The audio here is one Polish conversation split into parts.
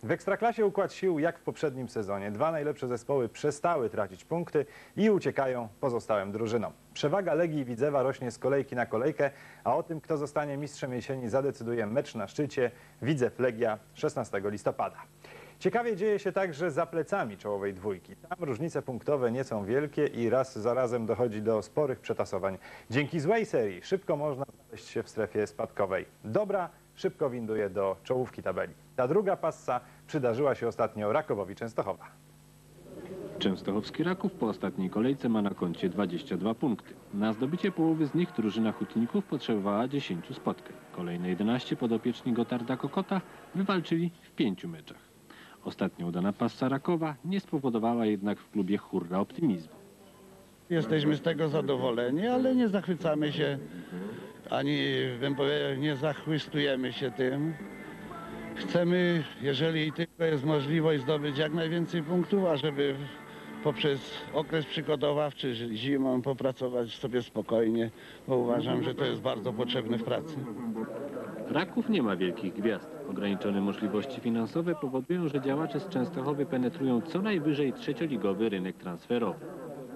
W Ekstraklasie układ sił jak w poprzednim sezonie. Dwa najlepsze zespoły przestały tracić punkty i uciekają pozostałym drużynom. Przewaga Legii i Widzewa rośnie z kolejki na kolejkę, a o tym, kto zostanie mistrzem jesieni, zadecyduje mecz na szczycie Widzew-Legia 16 listopada. Ciekawie dzieje się także za plecami czołowej dwójki. Tam różnice punktowe nie są wielkie i raz za razem dochodzi do sporych przetasowań. Dzięki złej serii szybko można znaleźć się w strefie spadkowej. Dobra szybko winduje do czołówki tabeli. Ta druga passa przydarzyła się ostatnio Rakowowi Częstochowa. Częstochowski Raków po ostatniej kolejce ma na koncie 22 punkty. Na zdobycie połowy z nich drużyna hutników potrzebowała 10 spotkań. Kolejne 11 podopieczni Gotarda Kokota wywalczyli w 5 meczach. Ostatnio udana passa Rakowa nie spowodowała jednak w klubie hurra optymizmu. Jesteśmy z tego zadowoleni, ale nie zachwycamy się, ani bym powiedział, nie zachwystujemy się tym. Chcemy, jeżeli tylko jest możliwość, zdobyć jak najwięcej punktów, a żeby poprzez okres przygotowawczy, zimą popracować sobie spokojnie, bo uważam, że to jest bardzo potrzebne w pracy. Raków nie ma wielkich gwiazd. Ograniczone możliwości finansowe powodują, że działacze z Częstochowy penetrują co najwyżej trzecioligowy rynek transferowy.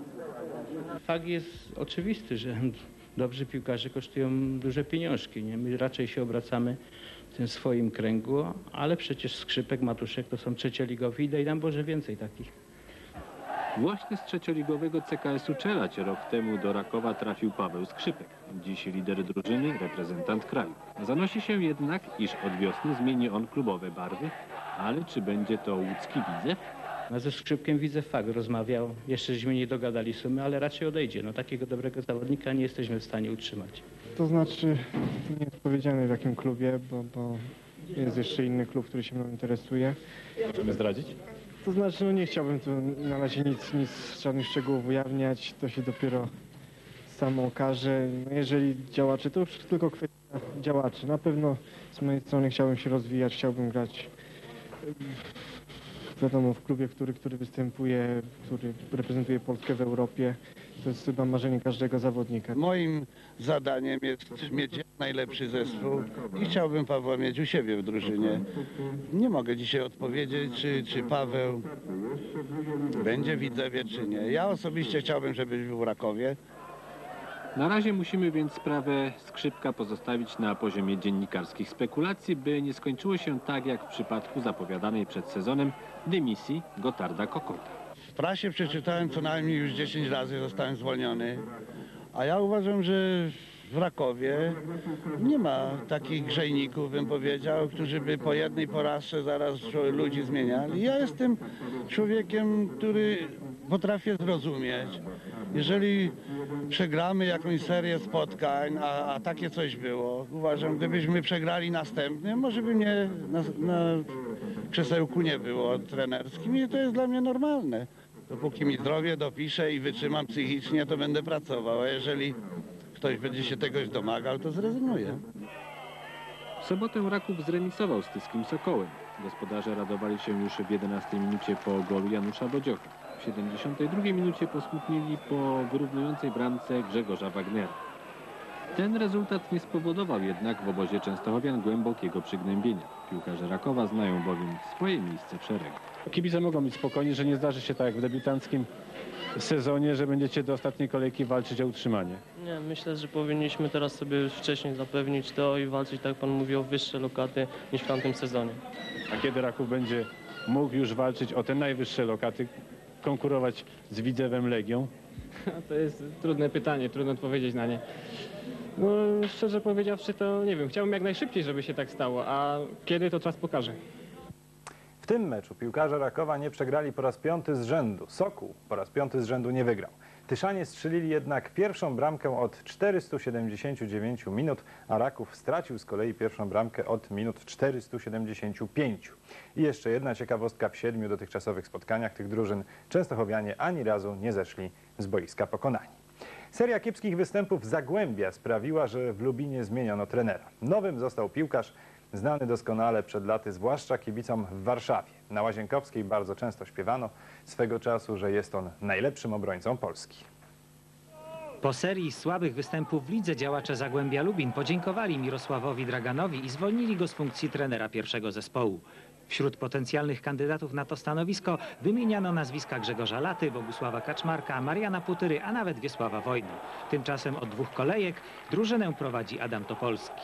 Fakt jest oczywisty, że dobrzy piłkarze kosztują duże pieniążki. Nie? My raczej się obracamy w tym swoim kręgu, ale przecież Skrzypek, Matuszek to są trzecioligowi i daj nam Boże więcej takich. Właśnie z trzecioligowego CKS-u Czelać rok temu do Rakowa trafił Paweł Skrzypek. Dziś lider drużyny, reprezentant kraju. Zanosi się jednak, iż od wiosny zmieni on klubowe barwy, ale czy będzie to łódzki Widzew? No ze Skrzypkiem widzę fakt, rozmawiał, jeszcze żeśmy nie dogadali sumy, ale raczej odejdzie. No takiego dobrego zawodnika nie jesteśmy w stanie utrzymać. To znaczy, nie jest powiedziane w jakim klubie, bo jest jeszcze inny klub, który się mną interesuje. Możemy zdradzić? To znaczy, no nie chciałbym tu na razie nic, żadnych szczegółów ujawniać, to się dopiero samo okaże. No jeżeli działacze, to już tylko kwestia działaczy. Na pewno z mojej strony chciałbym się rozwijać, chciałbym grać wiadomo, w klubie, który występuje, który reprezentuje Polskę w Europie. To jest chyba marzenie każdego zawodnika. Moim zadaniem jest mieć jak najlepszy zespół i chciałbym Pawła mieć u siebie w drużynie. Nie mogę dzisiaj odpowiedzieć, czy Paweł będzie w Widzewie, czy nie. Ja osobiście chciałbym, żeby był w Rakowie. Na razie musimy więc sprawę Skrzypka pozostawić na poziomie dziennikarskich spekulacji, by nie skończyło się tak jak w przypadku zapowiadanej przed sezonem dymisji Gotarda Kokota. W prasie przeczytałem co najmniej już 10 razy, zostałem zwolniony. A ja uważam, że w Rakowie nie ma takich grzejników, bym powiedział, którzy by po jednej porażce zaraz ludzi zmieniali. Ja jestem człowiekiem, który potrafię zrozumieć. Jeżeli przegramy jakąś serię spotkań, a takie coś było, uważam, gdybyśmy przegrali następny, może by mnie na krzesełku nie było trenerskim i to jest dla mnie normalne. Dopóki mi zdrowie dopiszę i wytrzymam psychicznie, to będę pracował, a jeżeli ktoś będzie się tegoś domagał, to zrezygnuję. W sobotę Raków zremisował z Tyskim Sokołem. Gospodarze radowali się już w 11 minucie po golu Janusza Bodziocha. W 72 minucie posmutnili po wyrównującej bramce Grzegorza Wagnera. Ten rezultat nie spowodował jednak w obozie częstochowian głębokiego przygnębienia. Piłkarze Rakowa znają bowiem swoje miejsce w szeregu. Kibice mogą być spokojni, że nie zdarzy się tak jak w debiutanckim sezonie, że będziecie do ostatniej kolejki walczyć o utrzymanie. Nie, myślę, że powinniśmy teraz sobie już wcześniej zapewnić to i walczyć, tak jak pan mówił, o wyższe lokaty niż w tamtym sezonie. A kiedy Raków będzie mógł już walczyć o te najwyższe lokaty, konkurować z Widzewem, Legią? To jest trudne pytanie, trudno odpowiedzieć na nie. No, szczerze powiedziawszy, to nie wiem, chciałbym jak najszybciej, żeby się tak stało, a kiedy to czas pokaże. W tym meczu piłkarze Rakowa nie przegrali po raz 5 z rzędu. Sokół po raz 5 z rzędu nie wygrał. Tyszanie strzelili jednak pierwszą bramkę od 479 minut, a Raków stracił z kolei pierwszą bramkę od minut 475. I jeszcze jedna ciekawostka: w 7 dotychczasowych spotkaniach tych drużyn częstochowianie ani razu nie zeszli z boiska pokonani. Seria kiepskich występów Zagłębia sprawiła, że w Lubinie zmieniono trenera. Nowym został piłkarz znany doskonale przed laty, zwłaszcza kibicom w Warszawie. Na Łazienkowskiej bardzo często śpiewano swego czasu, że jest on najlepszym obrońcą Polski. Po serii słabych występów w lidze działacze Zagłębia Lubin podziękowali Mirosławowi Draganowi i zwolnili go z funkcji trenera pierwszego zespołu. Wśród potencjalnych kandydatów na to stanowisko wymieniano nazwiska Grzegorza Laty, Bogusława Kaczmarka, Mariana Putyry, a nawet Wiesława Wojny. Tymczasem od 2 kolejek drużynę prowadzi Adam Topolski.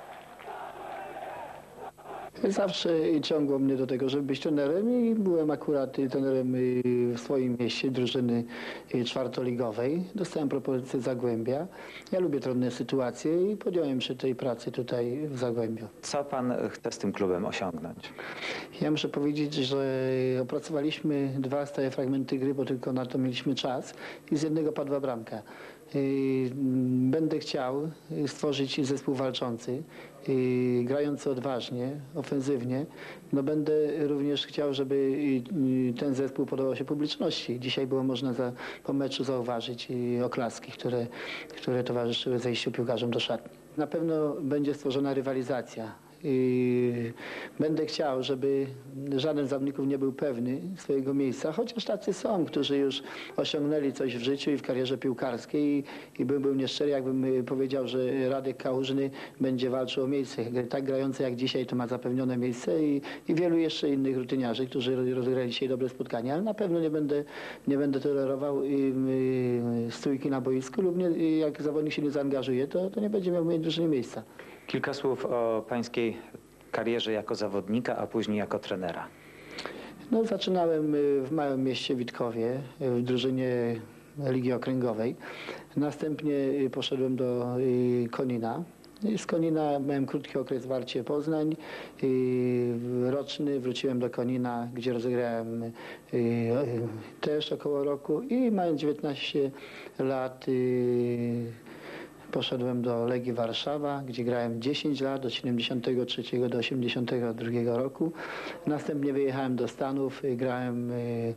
Zawsze ciągło mnie do tego, żeby być trenerem i byłem akurat trenerem w swoim mieście drużyny czwartoligowej. Dostałem propozycję z Zagłębia. Ja lubię trudne sytuacje i podjąłem się tej pracy tutaj w Zagłębiu. Co pan chce z tym klubem osiągnąć? Ja muszę powiedzieć, że opracowaliśmy 2 stałe fragmenty gry, bo tylko na to mieliśmy czas i z jednego padła bramka. Będę chciał stworzyć zespół walczący, grający odważnie, ofensywnie. No będę również chciał, żeby ten zespół podobał się publiczności. Dzisiaj było można po meczu zauważyć oklaski, które towarzyszyły zejściu piłkarzom do szatni. Na pewno będzie stworzona rywalizacja. Będę chciał, żeby żaden z zawodników nie był pewny swojego miejsca, chociaż tacy są, którzy już osiągnęli coś w życiu i w karierze piłkarskiej i bym nieszczery, jakbym powiedział, że Radek Kałużny będzie walczył o miejsce. Tak grający jak dzisiaj to ma zapewnione miejsce i wielu jeszcze innych rutyniarzy, którzy rozegrali dzisiaj dobre spotkania, ale na pewno nie będę tolerował stójki na boisku lub jak zawodnik się nie zaangażuje, to nie będzie miał w mojej drużynie miejsca. Kilka słów o pańskiej karierze jako zawodnika, a później jako trenera. No, zaczynałem w małym mieście Witkowie, w drużynie Ligi Okręgowej. Następnie poszedłem do Konina. Z Konina miałem krótki okres w Warcie Poznań, roczny. Wróciłem do Konina, gdzie rozegrałem też około roku i mając 19 lat poszedłem do Legii Warszawa, gdzie grałem 10 lat, od 73 do 82 roku. Następnie wyjechałem do Stanów, grałem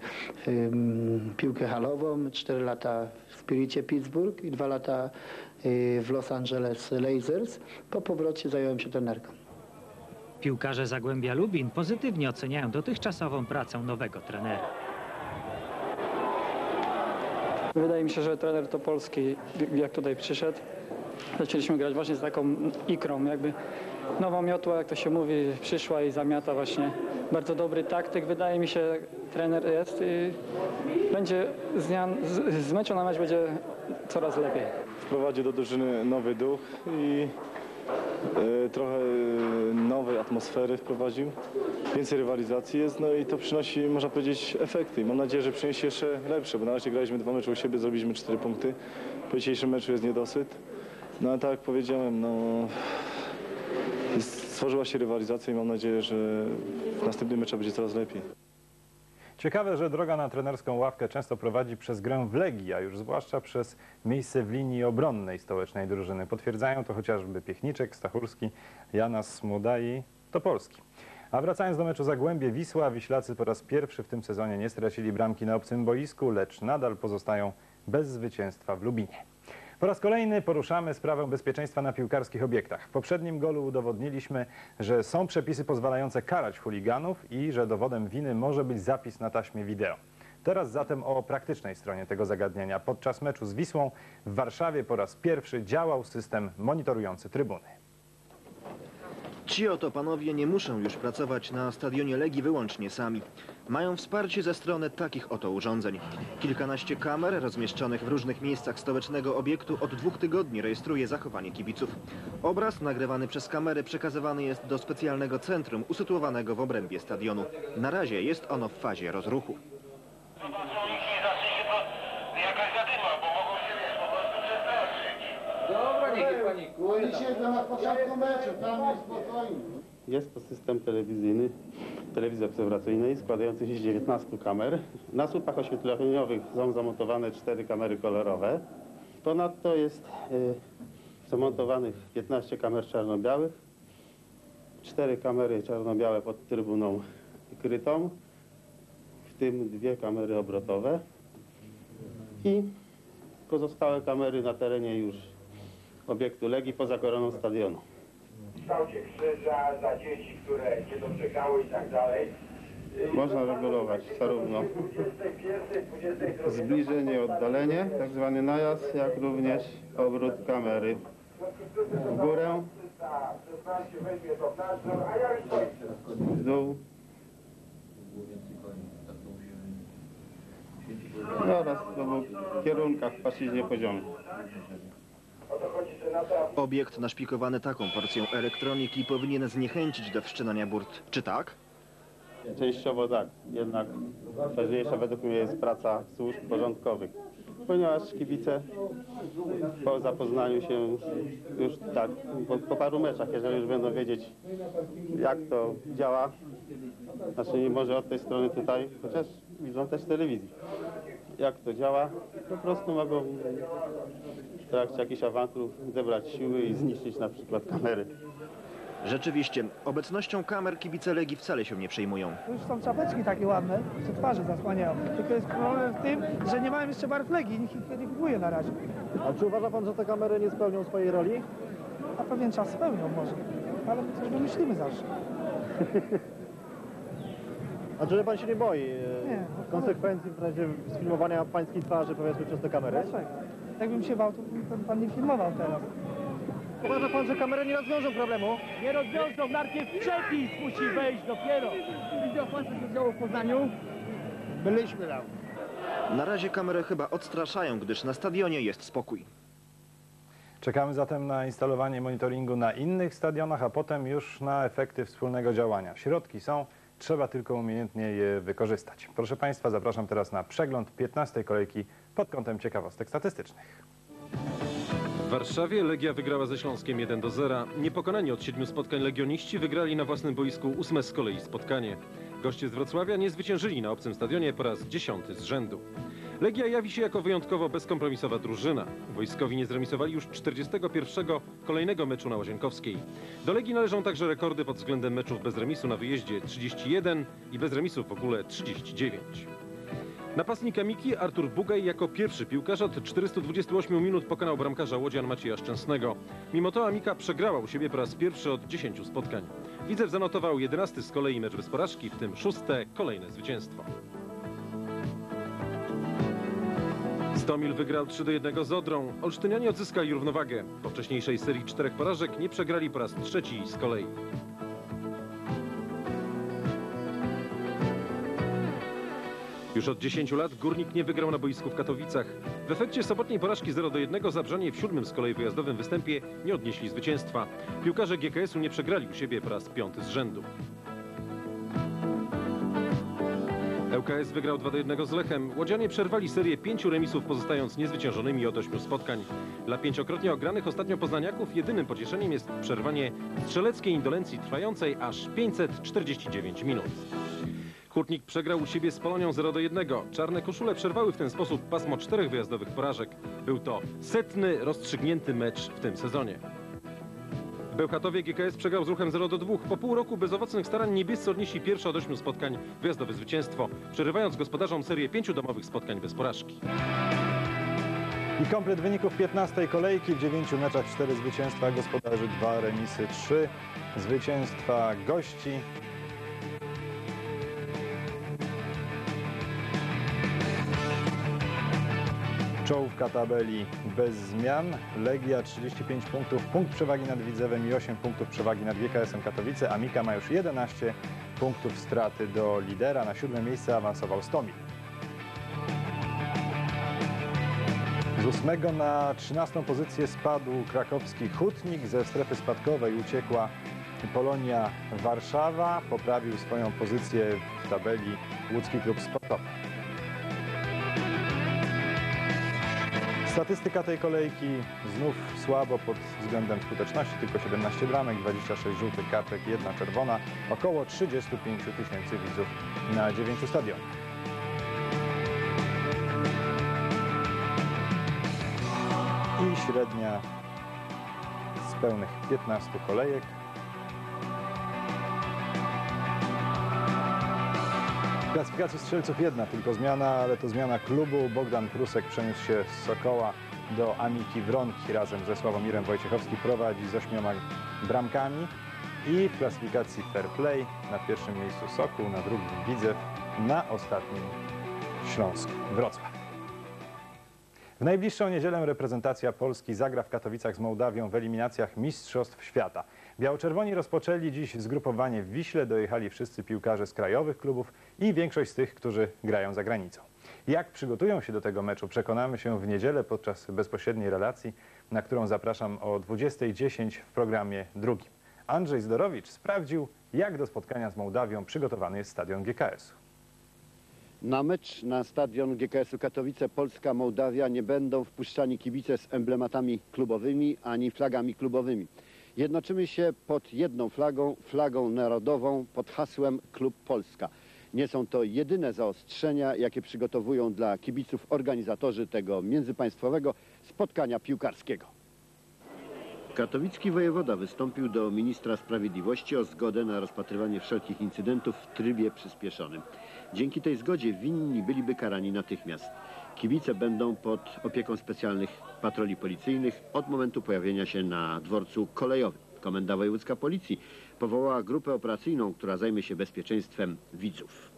piłkę halową, 4 lata w Spiricie Pittsburgh i 2 lata w Los Angeles Lakers. Po powrocie zająłem się trenerką. Piłkarze Zagłębia Lubin pozytywnie oceniają dotychczasową pracę nowego trenera. Wydaje mi się, że trener Topolski, jak tutaj przyszedł, zaczęliśmy grać właśnie z taką ikrą, jakby nowa miotła, jak to się mówi, przyszła i zamiata właśnie. Bardzo dobry taktyk, wydaje mi się, trener jest i będzie z meczu na mecz będzie coraz lepiej. Wprowadził do drużyny nowy duch i trochę nowej atmosfery wprowadził. Więcej rywalizacji jest, no i to przynosi, można powiedzieć, efekty. Mam nadzieję, że przyniesie jeszcze lepsze, bo na razie graliśmy 2 mecze u siebie, zrobiliśmy 4 punkty. Po dzisiejszym meczu jest niedosyt. No ale tak jak powiedziałem, no, stworzyła się rywalizacja i mam nadzieję, że w następnym meczu będzie coraz lepiej. Ciekawe, że droga na trenerską ławkę często prowadzi przez grę w Legii, a już zwłaszcza przez miejsce w linii obronnej stołecznej drużyny. Potwierdzają to chociażby Piechniczek, Stachurski, Janas Smuda i Topolski. A wracając do meczu Zagłębie-Wisła, Wiślacy po raz pierwszy w tym sezonie nie stracili bramki na obcym boisku, lecz nadal pozostają bez zwycięstwa w Lubinie. Po raz kolejny poruszamy sprawę bezpieczeństwa na piłkarskich obiektach. W poprzednim golu udowodniliśmy, że są przepisy pozwalające karać chuliganów i że dowodem winy może być zapis na taśmie wideo. Teraz zatem o praktycznej stronie tego zagadnienia. Podczas meczu z Wisłą w Warszawie po raz pierwszy działał system monitorujący trybuny. Ci oto panowie nie muszą już pracować na stadionie Legii wyłącznie sami. Mają wsparcie ze strony takich oto urządzeń. Kilkanaście kamer rozmieszczonych w różnych miejscach stołecznego obiektu od 2 tygodni rejestruje zachowanie kibiców. Obraz nagrywany przez kamery przekazywany jest do specjalnego centrum usytuowanego w obrębie stadionu. Na razie jest ono w fazie rozruchu. Dobra, niech nie panikuje. Dzisiaj to na początku meczu, tam jest spokojnie. Jest to system telewizyjny, telewizji obserwacyjnej składający się z 19 kamer. Na słupach oświetleniowych są zamontowane 4 kamery kolorowe. Ponadto jest zamontowanych 15 kamer czarno-białych, 4 kamery czarno-białe pod trybuną krytą, w tym 2 kamery obrotowe i pozostałe kamery na terenie już obiektu Legii poza koroną stadionu. W kształcie krzyża dla dzieci, które nie doczekały i tak dalej. Można regulować zarówno zbliżenie, oddalenie, tak zwany najazd, jak również obrót kamery w górę, w dół oraz w obu kierunkach w płaszczyźnie poziomu. Obiekt naszpikowany taką porcją elektroniki powinien zniechęcić do wszczynania burt. Czy tak? Częściowo tak, jednak ważniejsza według mnie jest praca służb porządkowych, ponieważ kibice po zapoznaniu się już tak, po paru meczach, jeżeli już będą wiedzieć, jak to działa, znaczy nie może od tej strony tutaj, chociaż widzą też w telewizji, jak to działa, po prostu mogą w trakcie jakichś awantur zebrać siły i zniszczyć na przykład kamery. Rzeczywiście, obecnością kamer kibice Legii wcale się nie przejmują. To już są czapeczki takie ładne, co twarze zasłaniają. Tylko jest problem w tym, że nie mają jeszcze barw Legii, nikt ich nie kupuje na razie. A czy uważa pan, że te kamery nie spełnią swojej roli? Na pewien czas spełnią może, ale my coś wymyślimy zawsze. A czy pan się nie boi Nie. konsekwencji w razie sfilmowania pańskiej twarzy, powiedzmy, przez te kamery? Dlaczego? Jakbym się bał, to by pan nie filmował teraz. Uważa pan, że kamery nie rozwiążą problemu? Nie rozwiążą, najpierw przepis musi wejść dopiero. Widział pan, co się działo w Poznaniu? Byliśmy tam. Na razie kamery chyba odstraszają, gdyż na stadionie jest spokój. Czekamy zatem na instalowanie monitoringu na innych stadionach, a potem już na efekty wspólnego działania. Środki są, trzeba tylko umiejętnie je wykorzystać. Proszę Państwa, zapraszam teraz na przegląd 15. kolejki pod kątem ciekawostek statystycznych. W Warszawie Legia wygrała ze Śląskiem 1-0. Niepokonani od 7 spotkań legioniści wygrali na własnym boisku 8 z kolei spotkanie. Goście z Wrocławia nie zwyciężyli na obcym stadionie po raz 10 z rzędu. Legia jawi się jako wyjątkowo bezkompromisowa drużyna. Wojskowi nie zremisowali już 41. kolejnego meczu na Łazienkowskiej. Do Legii należą także rekordy pod względem meczów bez remisu na wyjeździe 31 i bez remisu w ogóle 39. Napastnik Amiki Artur Bugaj jako pierwszy piłkarz od 428 minut pokonał bramkarza łodzian Macieja Szczęsnego. Mimo to Amika przegrała u siebie po raz pierwszy od 10 spotkań. Widzew zanotował 11 z kolei mecz bez porażki, w tym 6. kolejne zwycięstwo. Stomil wygrał 3-1 z Odrą. Olsztynianie odzyskali równowagę. Po wcześniejszej serii 4 porażek nie przegrali po raz 3 z kolei. Już od 10 lat Górnik nie wygrał na boisku w Katowicach. W efekcie sobotniej porażki 0-1 Zabrzanie w 7. z kolei wyjazdowym występie nie odnieśli zwycięstwa. Piłkarze GKS-u nie przegrali u siebie po raz 5 z rzędu. ŁKS wygrał 2-1 z Lechem. Łodzianie przerwali serię 5 remisów, pozostając niezwyciężonymi od 8 spotkań. Dla pięciokrotnie ogranych ostatnio poznaniaków jedynym pocieszeniem jest przerwanie strzeleckiej indolencji trwającej aż 549 minut. Hutnik przegrał u siebie z Polonią 0-1. Czarne koszule przerwały w ten sposób pasmo 4 wyjazdowych porażek. Był to 100. rozstrzygnięty mecz w tym sezonie. W Bełchatowie GKS przegrał z Ruchem 0-2. Po pół roku bezowocnych starań niebiescy odnieśli pierwsze od 8 spotkań wyjazdowe zwycięstwo, przerywając gospodarzom serię 5 domowych spotkań bez porażki. I komplet wyników 15. kolejki. W 9 meczach 4 zwycięstwa gospodarzy, 2 remisy, 3 zwycięstwa gości. Czołówka tabeli bez zmian. Legia 35 punktów, punkt przewagi nad Widzewem i 8 punktów przewagi nad GKS-em Katowice. Amika ma już 11 punktów straty do lidera. Na 7. miejsce awansował Stomil. Z 8. na 13. pozycję spadł krakowski Hutnik. Ze strefy spadkowej uciekła Polonia Warszawa. Poprawił swoją pozycję w tabeli łódzki klub sportowy. Statystyka tej kolejki znów słabo pod względem skuteczności, tylko 17 bramek, 26 żółtych kartek, 1 czerwona, około 35 000 widzów na 9 stadionach. I średnia z pełnych 15 kolejek. W klasyfikacji strzelców jedna tylko zmiana, ale to zmiana klubu. Bogdan Prusek przeniósł się z Sokoła do Amiki Wronki. Razem ze Sławomirem Wojciechowski prowadzi z 8 bramkami. I w klasyfikacji fair play na pierwszym miejscu Sokół, na drugim Widzew, na ostatnim Śląsk Wrocław. W najbliższą niedzielę reprezentacja Polski zagra w Katowicach z Mołdawią w eliminacjach Mistrzostw Świata. Biało-czerwoni rozpoczęli dziś zgrupowanie w Wiśle, dojechali wszyscy piłkarze z krajowych klubów i większość z tych, którzy grają za granicą. Jak przygotują się do tego meczu, przekonamy się w niedzielę podczas bezpośredniej relacji, na którą zapraszam o 20:10 w programie drugim. Andrzej Zdorowicz sprawdził, jak do spotkania z Mołdawią przygotowany jest stadion GKS-u. Na mecz na stadion GKS-u Katowice Polska-Mołdawia nie będą wpuszczani kibice z emblematami klubowymi ani flagami klubowymi. Jednoczymy się pod jedną flagą, flagą narodową pod hasłem Klub Polska. Nie są to jedyne zaostrzenia, jakie przygotowują dla kibiców organizatorzy tego międzypaństwowego spotkania piłkarskiego. Katowicki wojewoda wystąpił do ministra sprawiedliwości o zgodę na rozpatrywanie wszelkich incydentów w trybie przyspieszonym. Dzięki tej zgodzie winni byliby karani natychmiast. Kibice będą pod opieką specjalnych patroli policyjnych od momentu pojawienia się na dworcu kolejowym. Komenda Wojewódzka Policji powołała grupę operacyjną, która zajmie się bezpieczeństwem widzów.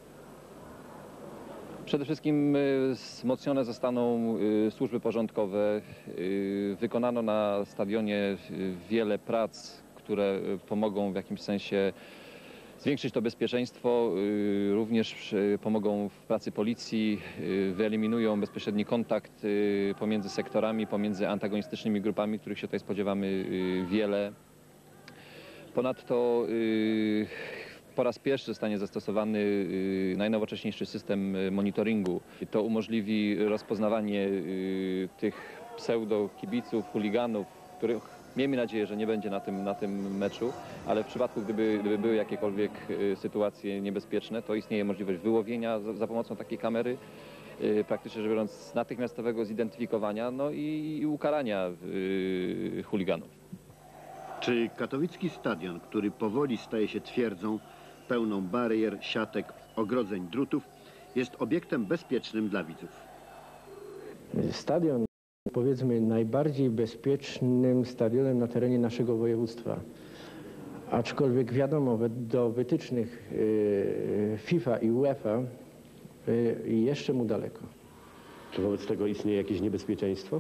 Przede wszystkim wzmocnione zostaną służby porządkowe. Wykonano na stadionie wiele prac, które pomogą w jakimś sensie zwiększyć to bezpieczeństwo. Również pomogą w pracy policji, wyeliminują bezpośredni kontakt pomiędzy sektorami, pomiędzy antagonistycznymi grupami, których się tutaj spodziewamy wiele. Ponadto po raz pierwszy zostanie zastosowany najnowocześniejszy system monitoringu. To umożliwi rozpoznawanie tych pseudo-kibiców, chuliganów, których miejmy nadzieję, że nie będzie na tym meczu, ale w przypadku, gdyby były jakiekolwiek sytuacje niebezpieczne, to istnieje możliwość wyłowienia za pomocą takiej kamery, praktycznie rzecz biorąc natychmiastowego zidentyfikowania, no i ukarania chuliganów. Czy katowicki stadion, który powoli staje się twierdzą, pełną barier, siatek, ogrodzeń, drutów, jest obiektem bezpiecznym dla widzów? Stadion, powiedzmy, najbardziej bezpiecznym stadionem na terenie naszego województwa. Aczkolwiek wiadomo, do wytycznych FIFA i UEFA jeszcze mu daleko. Czy wobec tego istnieje jakieś niebezpieczeństwo?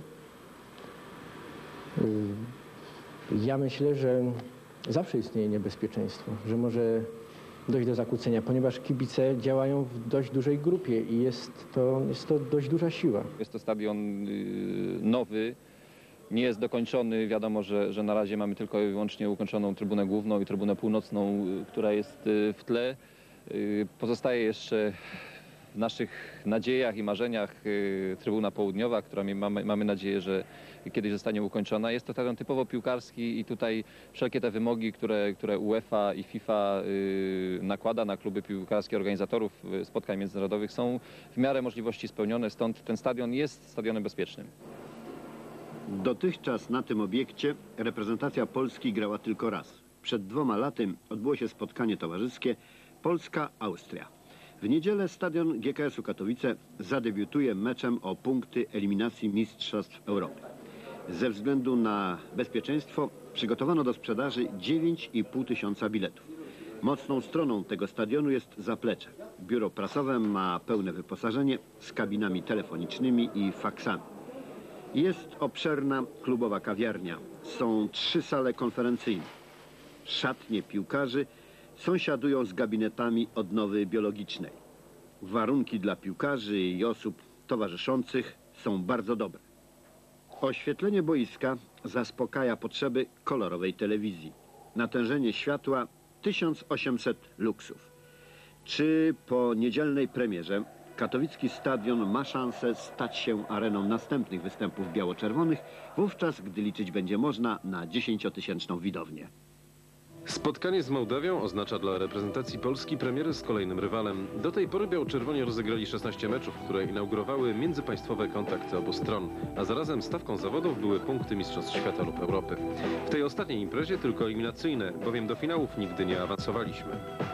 Ja myślę, że zawsze istnieje niebezpieczeństwo, że może dojść do zakłócenia, ponieważ kibice działają w dość dużej grupie i jest to dość duża siła. Jest to stadion nowy, nie jest dokończony. Wiadomo, że na razie mamy tylko i wyłącznie ukończoną trybunę główną i trybunę północną, która jest w tle. Pozostaje jeszcze w naszych nadziejach i marzeniach trybuna południowa, która mamy nadzieję, że kiedyś zostanie ukończona. Jest to stadion typowo piłkarski i tutaj wszelkie te wymogi, które UEFA i FIFA nakłada na kluby piłkarskie organizatorów spotkań międzynarodowych, są w miarę możliwości spełnione, stąd ten stadion jest stadionem bezpiecznym. Dotychczas na tym obiekcie reprezentacja Polski grała tylko raz. Przed 2 laty odbyło się spotkanie towarzyskie Polska-Austria. W niedzielę stadion GKS-u Katowice zadebiutuje meczem o punkty eliminacji Mistrzostw Europy. Ze względu na bezpieczeństwo przygotowano do sprzedaży 9,5 tysiąca biletów. Mocną stroną tego stadionu jest zaplecze. Biuro prasowe ma pełne wyposażenie z kabinami telefonicznymi i faksami. Jest obszerna klubowa kawiarnia. Są 3 sale konferencyjne. Szatnie piłkarzy sąsiadują z gabinetami odnowy biologicznej. Warunki dla piłkarzy i osób towarzyszących są bardzo dobre. Oświetlenie boiska zaspokaja potrzeby kolorowej telewizji. Natężenie światła 1800 luksów. Czy po niedzielnej premierze katowicki stadion ma szansę stać się areną następnych występów biało-czerwonych, wówczas gdy liczyć będzie można na 10-tysięczną widownię? Spotkanie z Mołdawią oznacza dla reprezentacji Polski premierę z kolejnym rywalem. Do tej pory biało-czerwoni rozegrali 16 meczów, które inaugurowały międzypaństwowe kontakty obu stron, a zarazem stawką zawodów były punkty Mistrzostw Świata lub Europy. W tej ostatniej imprezie tylko eliminacyjne, bowiem do finałów nigdy nie awansowaliśmy.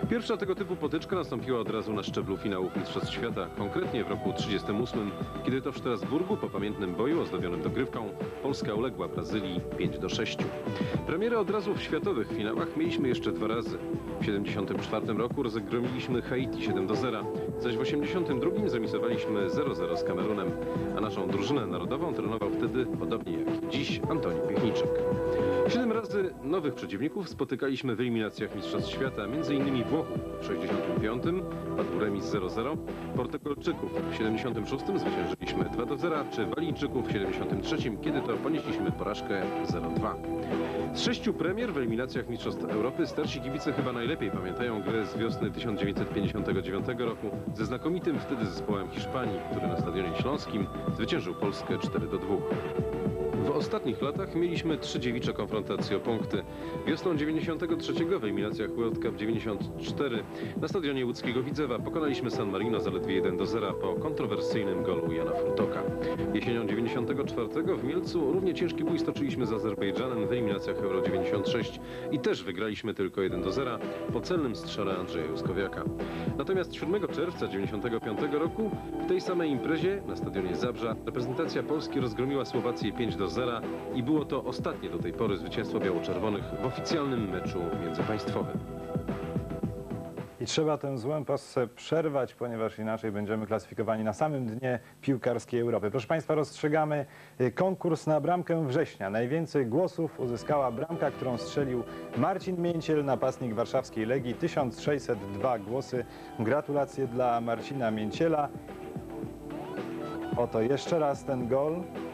Pierwsza tego typu potyczka nastąpiła od razu na szczeblu finałów Mistrzostw Świata, konkretnie w roku 1938, kiedy to w Strasburgu po pamiętnym boju ozdobionym dogrywką Polska uległa Brazylii 5-6. Premierę od razu w światowych finałach mieliśmy jeszcze 2 razy. W 1974 roku rozgromiliśmy Haiti 7-0, zaś w 1982 zremisowaliśmy 0-0 z Kamerunem, a naszą drużynę narodową trenował wtedy, podobnie jak i dziś, Antoni Piechniczek. 7 razy nowych przeciwników spotykaliśmy w eliminacjach Mistrzostw Świata, m.in. Włochów w 65, padł remis 0-0, Portugalczyków w 76 zwyciężyliśmy 2-0, czy Walijczyków w 73, kiedy to ponieśliśmy porażkę 0-2. Z 6 premier w eliminacjach Mistrzostw Europy starsi kibice chyba najlepiej pamiętają grę z wiosny 1959 roku ze znakomitym wtedy zespołem Hiszpanii, który na Stadionie Śląskim zwyciężył Polskę 4-2. W ostatnich latach mieliśmy 3 dziewicze konfrontacje o punkty. Wiosną 93 w eliminacjach World Cup 94 na stadionie łódzkiego Widzewa pokonaliśmy San Marino zaledwie 1-0 po kontrowersyjnym golu Jana Furtoka. Jesienią 94 w Mielcu równie ciężki bój stoczyliśmy z Azerbejdżanem w eliminacjach Euro 96 i też wygraliśmy tylko 1-0 po celnym strzale Andrzeja Juskowiaka. Natomiast 7 czerwca 95 roku w tej samej imprezie na stadionie Zabrza reprezentacja Polski rozgromiła Słowację 5-0 i było to ostatnie do tej pory zwycięstwo biało-czerwonych w oficjalnym meczu międzypaństwowym. I trzeba tę złą pasę przerwać, ponieważ inaczej będziemy klasyfikowani na samym dnie piłkarskiej Europy. Proszę Państwa, rozstrzygamy konkurs na bramkę września. Najwięcej głosów uzyskała bramka, którą strzelił Marcin Mięciel, napastnik warszawskiej Legii. 1602 głosy. Gratulacje dla Marcina Mięciela. Oto jeszcze raz ten gol.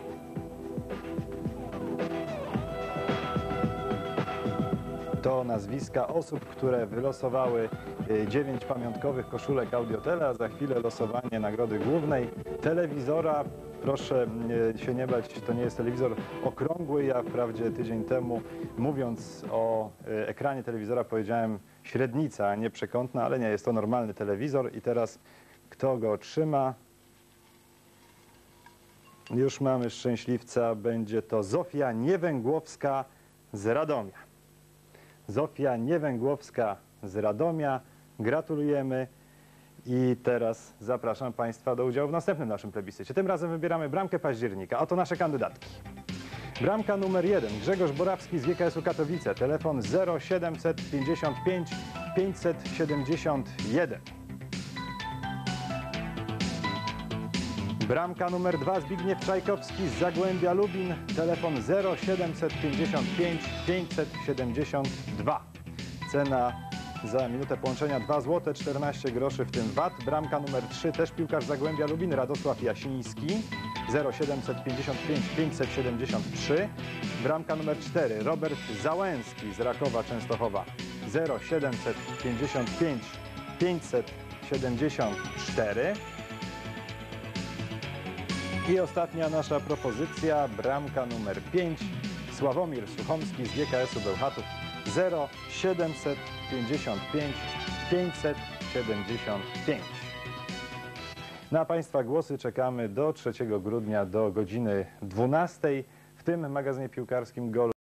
To nazwiska osób, które wylosowały 9 pamiątkowych koszulek Audiotele, a za chwilę losowanie nagrody głównej telewizora. Proszę się nie bać, to nie jest telewizor okrągły. Ja wprawdzie tydzień temu, mówiąc o ekranie telewizora, powiedziałem średnica, a nie przekątna, ale nie, jest to normalny telewizor. I teraz kto go otrzyma? Już mamy szczęśliwca, będzie to Zofia Niewęgłowska z Radomia. Zofia Niewęgłowska z Radomia. Gratulujemy i teraz zapraszam Państwa do udziału w następnym naszym plebiscycie. Tym razem wybieramy bramkę października. Oto nasze kandydatki. Bramka numer 1. Grzegorz Borawski z GKS-u Katowice. Telefon 0755 571. Bramka numer 2. Zbigniew Czajkowski z Zagłębia Lubin. Telefon 0755 572. Cena za minutę połączenia 2 zł 14 groszy, w tym VAT. Bramka numer 3. Też piłkarz Zagłębia Lubin, Radosław Jasiński. 0755 573. Bramka numer 4. Robert Załęski z Rakowa Częstochowa. 0755 574. I ostatnia nasza propozycja, bramka numer 5, Sławomir Suchomski z GKS-u Bełchatów, 0755 575. Na Państwa głosy czekamy do 3 grudnia do godziny 12. W tym magazynie piłkarskim Gol